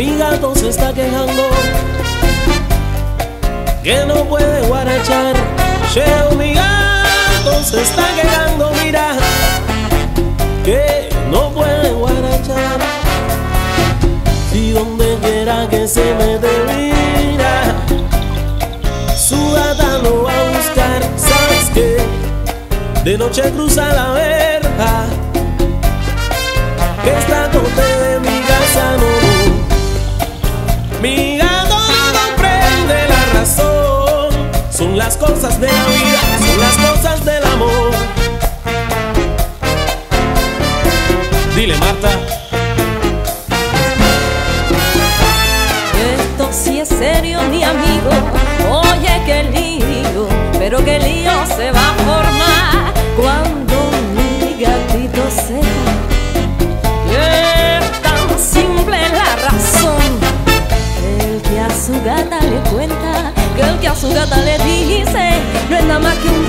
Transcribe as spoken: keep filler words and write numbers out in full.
Mi gato se está quejando que no puede guarachar. Cheo, mi gato se está quejando, mira, que no puede guarachar. Si donde quiera que se mete, mira, su gata lo va a buscar. ¿Sabes qué? De noche cruza la verja que está tope de mi casa, no, no. Mi gato no comprende la razón. Son las cosas de la vida, son las cosas del amor. Dile, Marta. Esto sí es serio, mi amigo. Oye, qué lío, pero qué lío se va a formar cuando mi gatito sepa que es tan simple la razón. Que el que a su gata le cuenta, que el que a su gata le dice, no es nada más que un